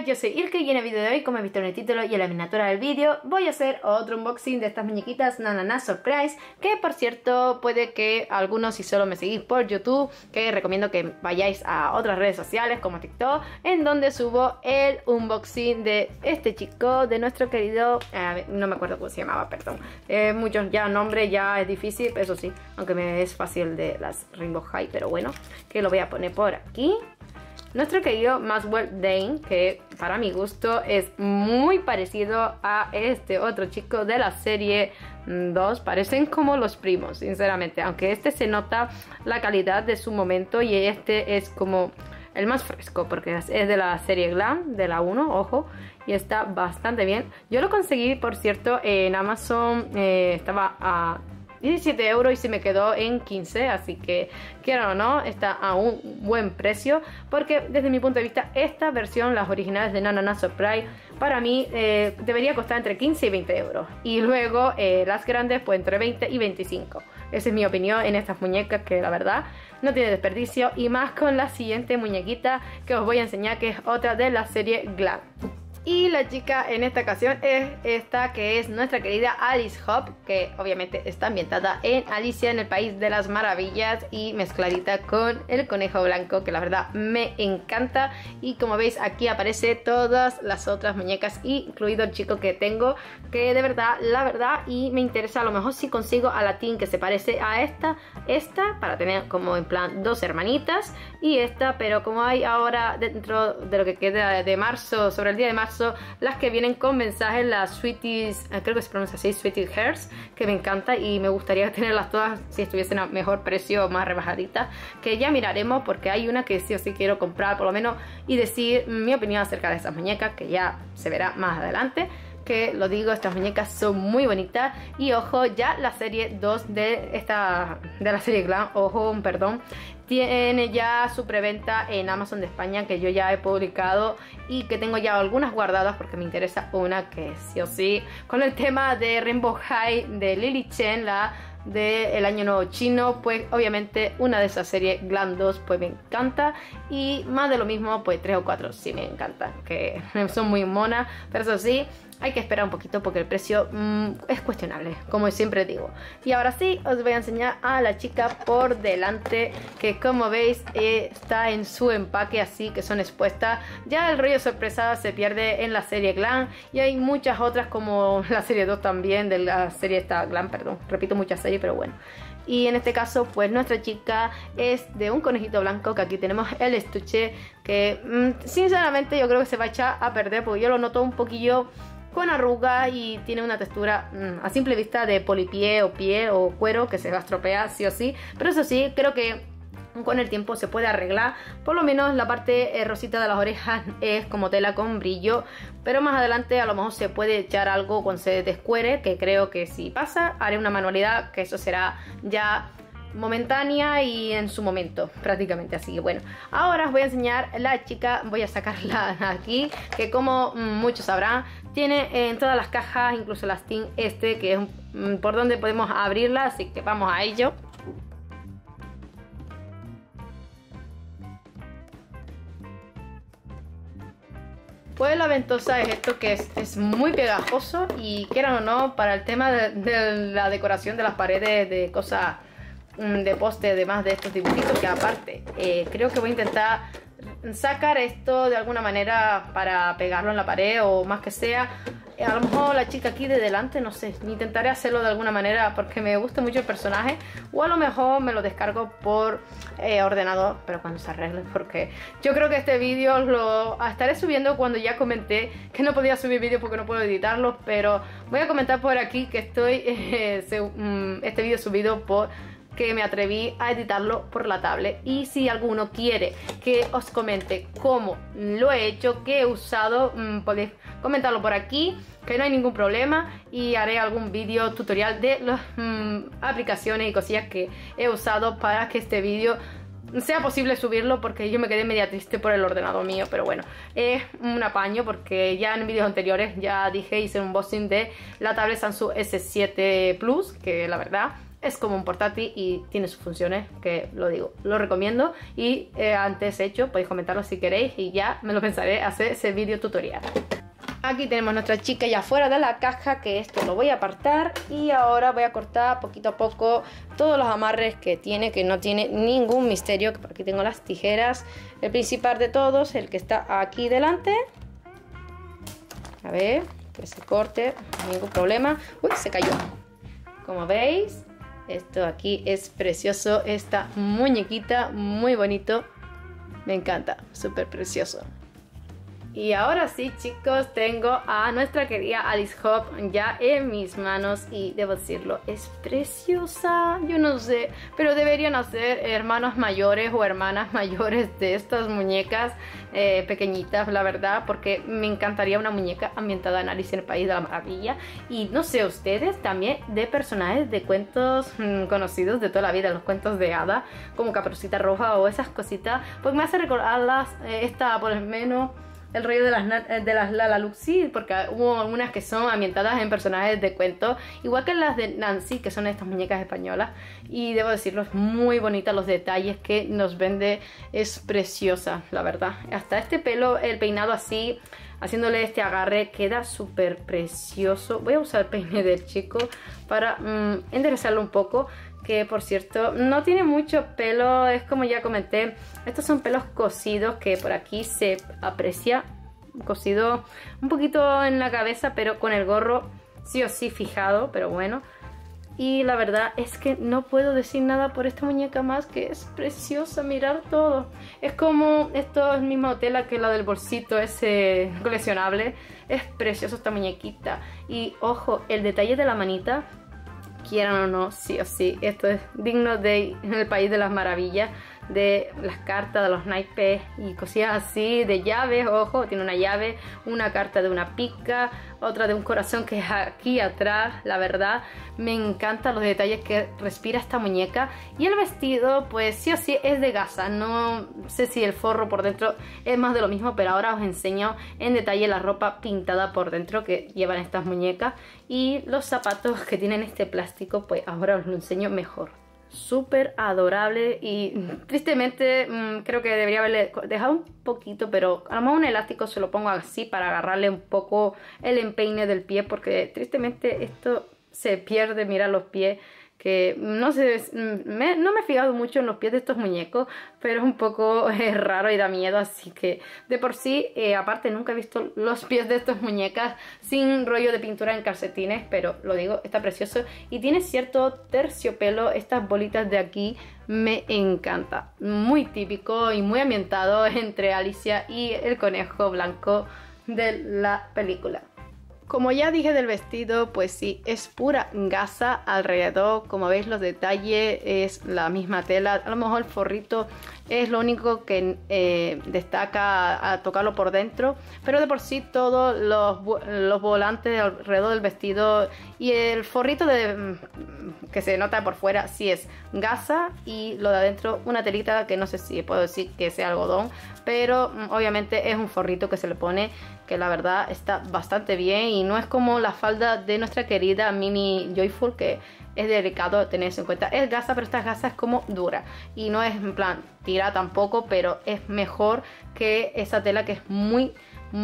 chicas, yo soy Ilke y en el vídeo de hoy, como he visto en el título y en la miniatura del vídeo, voy a hacer otro unboxing de estas muñequitas Nanana Surprise, que por cierto puede que algunos, si solo me seguís por YouTube, que recomiendo que vayáis a otras redes sociales como TikTok, en donde subo el unboxing de este chico, de nuestro querido, no me acuerdo cómo se llamaba, perdón, muchos ya nombres, ya es difícil, eso sí, aunque me es fácil de las Rainbow High, pero bueno, que lo voy a poner por aquí. Nuestro querido Maxwell Dane, que para mi gusto es muy parecido a este otro chico de la serie 2, parecen como los primos, sinceramente, aunque este se nota la calidad de su momento y este es como el más fresco, porque es de la serie Glam, de la 1, ojo, y está bastante bien. Yo lo conseguí, por cierto, en Amazon, estaba a 17 € y se me quedó en 15, así que quiero o no, está a un buen precio, porque desde mi punto de vista esta versión, las originales de Nanana Surprise, para mí debería costar entre 15 y 20 €, y luego las grandes pues entre 20 y 25. Esa es mi opinión en estas muñecas, que la verdad no tiene desperdicio, y más con la siguiente muñequita que os voy a enseñar, que es otra de la serie Glam. Y la chica en esta ocasión es esta, que es nuestra querida Alice Hope, que obviamente está ambientada en Alicia en el País de las Maravillas y mezcladita con el conejo blanco, que la verdad me encanta. Y como veis aquí aparece todas las otras muñecas, incluido el chico que tengo, que de verdad, la verdad, y me interesa a lo mejor si consigo a la Tin que se parece a esta, para tener como en plan dos hermanitas, y esta, pero como hay ahora dentro de lo que queda de marzo, sobre el día de marzo, las que vienen con mensajes, las Sweeties, creo que se pronuncia así, Sweetie Hairs, que me encanta y me gustaría tenerlas todas si estuviesen a mejor precio, más rebajaditas, que ya miraremos, porque hay una que sí o sí quiero comprar por lo menos y decir mi opinión acerca de esas muñecas, que ya se verá más adelante. Que lo digo, estas muñecas son muy bonitas. Y ojo, ya la serie 2 de la serie Glam, ojo, perdón, tiene ya su preventa en Amazon de España, que yo ya he publicado y que tengo ya algunas guardadas, porque me interesa una que sí o sí, con el tema de Rainbow High de Lily Chen, la del año nuevo chino, pues obviamente una de esas series Glam 2 pues me encanta, y más de lo mismo pues 3 o 4 sí me encantan, que son muy monas, pero eso sí, hay que esperar un poquito porque el precio es cuestionable, como siempre digo. Y ahora sí, os voy a enseñar a la chica por delante, que como veis está en su empaque así, que son expuestas. Ya el rollo sorpresa se pierde en la serie Glam, y hay muchas otras como la serie 2 también, de la serie esta Glam, perdón, repito muchas series, pero bueno. Y en este caso pues nuestra chica es de un conejito blanco, que aquí tenemos el estuche, que sinceramente yo creo que se va a echar a perder, porque yo lo noto un poquillo con arruga y tiene una textura a simple vista de polipié o piel o cuero, que se va a estropear sí o sí, pero eso sí, creo que con el tiempo se puede arreglar. Por lo menos la parte rosita de las orejas es como tela con brillo, pero más adelante a lo mejor se puede echar algo cuando se descuere, que creo que si pasa haré una manualidad, que eso será ya momentánea y en su momento prácticamente. Así que bueno, ahora os voy a enseñar la chica, voy a sacarla aquí, que como muchos sabrán, tiene en todas las cajas, incluso las Tin que es por donde podemos abrirla, así que vamos a ello. Pues la ventosa es esto, que es muy pegajoso, y quieran o no, para el tema de la decoración de las paredes, de cosas de poste, demás de estos dibujitos, que aparte creo que voy a intentar sacar esto de alguna manera para pegarlo en la pared, o más que sea, a lo mejor la chica aquí de delante, no sé, intentaré hacerlo de alguna manera porque me gusta mucho el personaje, o a lo mejor me lo descargo por ordenador, pero cuando se arregle, porque yo creo que este vídeo lo estaré subiendo cuando ya comenté que no podía subir vídeo porque no puedo editarlos, pero voy a comentar por aquí que estoy este vídeo subido por que me atreví a editarlo por la tablet. Y si alguno quiere que os comente cómo lo he hecho, qué he usado, podéis comentarlo por aquí, que no hay ningún problema, y haré algún vídeo tutorial de las aplicaciones y cosillas que he usado para que este vídeo sea posible subirlo, porque yo me quedé media triste por el ordenador mío, pero bueno, es un apaño, porque ya en vídeos anteriores ya dije, hice un unboxing de la tablet Samsung S7 Plus, que la verdad es como un portátil y tiene sus funciones, que lo digo, lo recomiendo. Y antes hecho, podéis comentarlo si queréis y ya me lo pensaré hacer ese vídeo tutorial. Aquí tenemos nuestra chica ya fuera de la caja, que esto lo voy a apartar. Y ahora voy a cortar poquito a poco todos los amarres que tiene, que no tiene ningún misterio. Por aquí tengo las tijeras. El principal de todos, el que está aquí delante. A ver, que se corte, ningún problema. Uy, se cayó. Como veis, esto aquí es precioso, esta muñequita, muy bonito, me encanta, súper precioso. Y ahora sí, chicos, tengo a nuestra querida Alice Hope ya en mis manos y debo decirlo, es preciosa. Yo no sé, pero deberían hacer hermanos mayores o hermanas mayores de estas muñecas pequeñitas, la verdad, porque me encantaría una muñeca ambientada en Alice en el País de la Maravilla. Y no sé, ustedes también de personajes de cuentos conocidos de toda la vida, los cuentos de hada, como Caperucita Roja o esas cositas, pues me hace recordarlas, esta por lo menos el rollo de las Lalaloopsy, porque hubo algunas que son ambientadas en personajes de cuentos, igual que las de Nancy, que son estas muñecas españolas, y debo decirlo, es muy bonita, los detalles que nos vende, es preciosa, la verdad. Hasta este pelo, el peinado así, haciéndole este agarre, queda súper precioso. Voy a usar el peine del chico para enderezarlo un poco, que por cierto no tiene mucho pelo, es como ya comenté, estos son pelos cosidos que por aquí se aprecia, cosido un poquito en la cabeza, pero con el gorro sí o sí fijado, pero bueno. Y la verdad es que no puedo decir nada por esta muñeca más, que es preciosa, mirar todo. Es como esto es misma tela que la del bolsito ese coleccionable, es preciosa esta muñequita. Y ojo, el detalle de la manita, quieran o no, sí o sí, esto es digno de El País de las Maravillas, de las cartas de los naipes y cosillas así, de llaves. Ojo, tiene una llave, una carta de una pica, otra de un corazón que es aquí atrás. La verdad, me encantan los detalles que respira esta muñeca. Y el vestido, pues sí o sí es de gasa, no sé si el forro por dentro es más de lo mismo, pero ahora os enseño en detalle la ropa pintada por dentro que llevan estas muñecas. Y los zapatos que tienen este plástico, pues ahora os lo enseño mejor. Súper adorable y tristemente creo que debería haberle dejado un poquito, pero a lo mejor un elástico se lo pongo así para agarrarle un poco el empeine del pie, porque tristemente esto se pierde. Mira los pies, que no sé, no me he fijado mucho en los pies de estos muñecos, pero es un poco raro y da miedo, así que de por sí, aparte nunca he visto los pies de estas muñecas sin rollo de pintura en calcetines, pero lo digo, está precioso y tiene cierto terciopelo. Estas bolitas de aquí me encanta, muy típico y muy ambientado entre Alicia y el conejo blanco de la película. Como ya dije del vestido, pues sí, es pura gasa alrededor. Como veis, los detalles es la misma tela. A lo mejor el forrito es lo único que destaca a tocarlo por dentro, pero de por sí todos los volantes alrededor del vestido y el forrito que se nota por fuera sí es gasa, y lo de adentro una telita que no sé si puedo decir que sea algodón, pero obviamente es un forrito que se le pone, que la verdad está bastante bien y no es como la falda de nuestra querida Mini Joyful, que es delicado tener eso en cuenta. Es gasa, pero esta gasa es como dura y no es en plan tira tampoco, pero es mejor que esa tela que es muy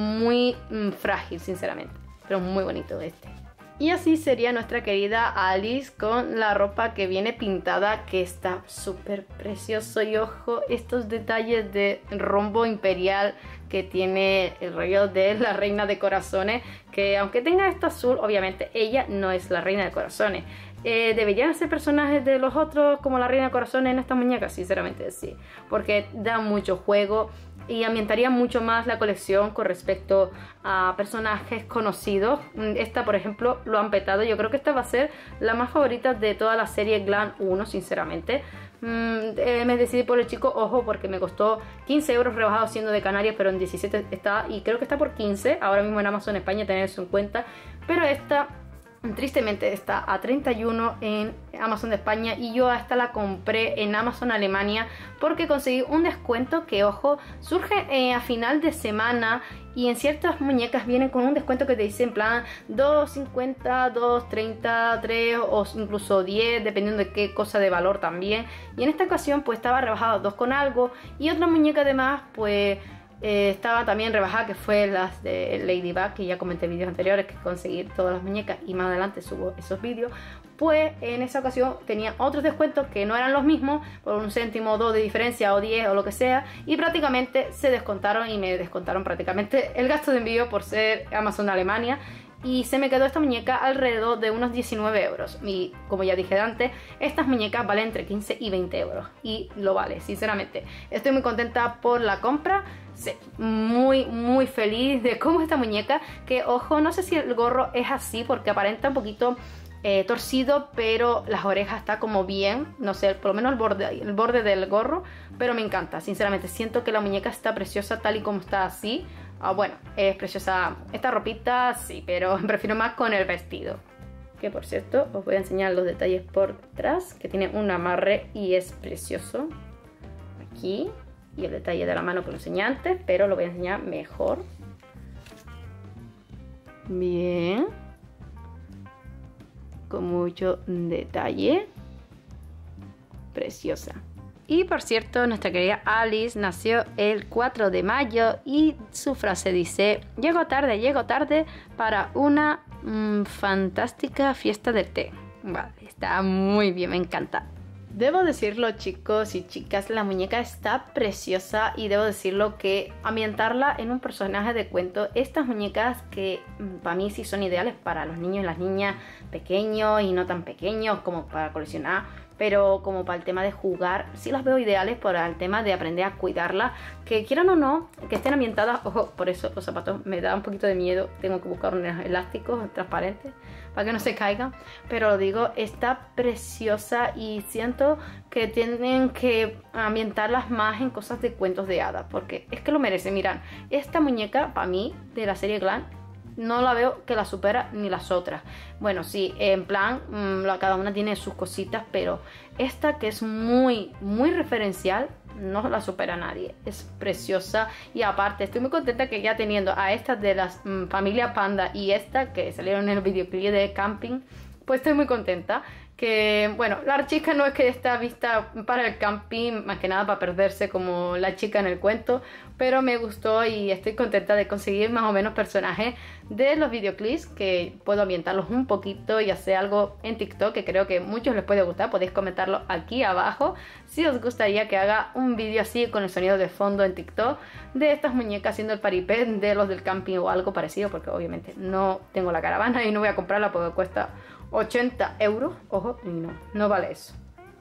frágil, sinceramente, pero muy bonito este. Y así sería nuestra querida Alice con la ropa que viene pintada, que está súper precioso. Y ojo, estos detalles de rombo imperial que tiene el rollo de la reina de corazones, que aunque tenga esto azul, obviamente ella no es la reina de corazones. ¿Deberían ser personajes de los otros como la reina de corazones en esta muñeca? Sinceramente sí, porque da mucho juego y ambientaría mucho más la colección con respecto a personajes conocidos. Esta, por ejemplo, lo han petado. Yo creo que esta va a ser la más favorita de toda la serie Glam 1, sinceramente. Me decidí por el chico, ojo, porque me costó 15 euros rebajado siendo de Canarias, pero en 17 está, y creo que está por 15 ahora mismo en Amazon España, tener eso en cuenta. Pero esta tristemente está a 31 en Amazon de España y yo esta la compré en Amazon Alemania porque conseguí un descuento que, ojo, surge a final de semana y en ciertas muñecas vienen con un descuento que te dice en plan 2.50, 2.30, 3 o incluso 10 dependiendo de qué cosa de valor también, y en esta ocasión pues estaba rebajado 2 con algo y otra muñeca además pues estaba también rebajada, que fue las de Ladybug, que ya comenté en vídeos anteriores que conseguir todas las muñecas y más adelante subo esos vídeos. Pues en esa ocasión tenía otros descuentos que no eran los mismos, por 1 céntimo o 2 de diferencia o 10 o lo que sea, y prácticamente se descontaron y me descontaron prácticamente el gasto de envío por ser Amazon Alemania. Y se me quedó esta muñeca alrededor de unos 19 euros. Y como ya dije antes, estas muñecas valen entre 15 y 20 euros. Y lo vale, sinceramente. Estoy muy contenta por la compra. Sí, muy feliz de cómo esta muñeca. Que ojo, no sé si el gorro es así porque aparenta un poquito torcido, pero las orejas está como bien. No sé, por lo menos el borde del gorro. Pero me encanta, sinceramente. Siento que la muñeca está preciosa tal y como está así. Bueno, es preciosa esta ropita, sí, pero prefiero más con el vestido. Que por cierto, os voy a enseñar los detalles por detrás, que tiene un amarre y es precioso. Aquí, y el detalle de la mano que lo enseñé antes, pero lo voy a enseñar mejor. Bien. Con mucho detalle. Preciosa. Y por cierto, nuestra querida Alice nació el 4 de mayo y su frase dice: llego tarde para una fantástica fiesta del té. Vale, está muy bien, me encanta. Debo decirlo, chicos y chicas, la muñeca está preciosa y debo decirlo que ambientarla en un personaje de cuento, estas muñecas que para mí sí son ideales para los niños y las niñas pequeños y no tan pequeños como para coleccionar, pero como para el tema de jugar, sí las veo ideales para el tema de aprender a cuidarlas, que quieran o no, que estén ambientadas. Ojo, por eso los zapatos me da un poquito de miedo, tengo que buscar unos elásticos transparentes para que no se caigan, pero lo digo, está preciosa y siento que tienen que ambientarlas más en cosas de cuentos de hadas, porque es que lo merece. Mirad, esta muñeca para mí de la serie Glam no la veo que la supera ni las otras. Bueno, sí, en plan, cada una tiene sus cositas, pero esta que es muy referencial, no la supera nadie. Es preciosa y aparte estoy muy contenta que ya teniendo a estas de las familia Panda y esta que salieron en el videoclip de camping, pues estoy muy contenta. Que bueno, la chica no es que está vista para el camping, más que nada para perderse como la chica en el cuento, pero me gustó y estoy contenta de conseguir más o menos personajes de los videoclips que puedo ambientarlos un poquito y hacer algo en TikTok que creo que a muchos les puede gustar. Podéis comentarlo aquí abajo si os gustaría que haga un vídeo así con el sonido de fondo en TikTok de estas muñecas haciendo el paripé de los del camping o algo parecido, porque obviamente no tengo la caravana y no voy a comprarla porque cuesta 80 euros, ojo, y no vale eso.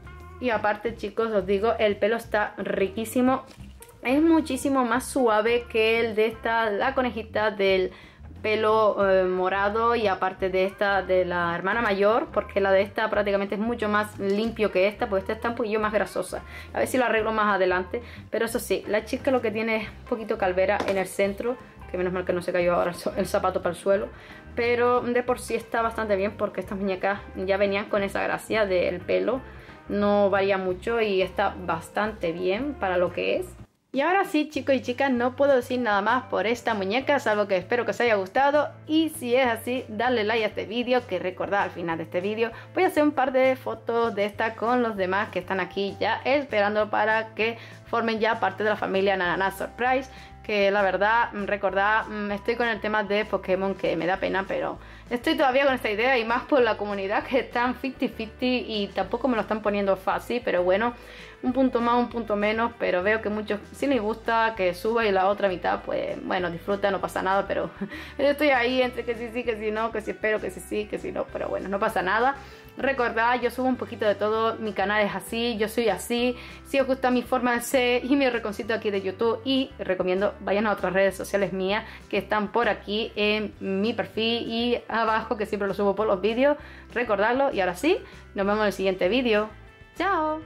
Y aparte, chicos, os digo, el pelo está riquísimo. Es muchísimo más suave que el de esta, la conejita del pelo morado, y aparte de esta de la hermana mayor, porque la de esta prácticamente es mucho más limpio que esta, porque esta está un poquillo más grasosa. A ver si lo arreglo más adelante. Pero eso sí, la chica lo que tiene es un poquito calvera en el centro, que menos mal que no se cayó ahora el zapato para el suelo, pero de por sí está bastante bien porque estas muñecas ya venían con esa gracia del pelo, no varía mucho y está bastante bien para lo que es. Y ahora sí, chicos y chicas, no puedo decir nada más por esta muñeca, salvo que espero que os haya gustado, y si es así, darle like a este vídeo, que recordad al final de este vídeo voy a hacer un par de fotos de esta con los demás que están aquí ya esperando para que formen ya parte de la familia Nana Surprise. Que la verdad, recordad, estoy con el tema de Pokémon que me da pena, pero estoy todavía con esta idea, y más por la comunidad que están 50-50 y tampoco me lo están poniendo fácil, pero bueno, un punto más, un punto menos, pero veo que muchos sí les gusta que suba y la otra mitad, pues bueno, disfruta, no pasa nada, pero yo estoy ahí entre que sí, que sí, no, que sí espero, que sí, que sí, no, pero bueno, no pasa nada. Recordad, yo subo un poquito de todo, mi canal es así, yo soy así. Si os gusta mi forma de ser y mi reconcito aquí de YouTube, y recomiendo vayan a otras redes sociales mías que están por aquí en mi perfil y abajo, que siempre lo subo por los vídeos, recordadlo. Y ahora sí, nos vemos en el siguiente vídeo. ¡Chao!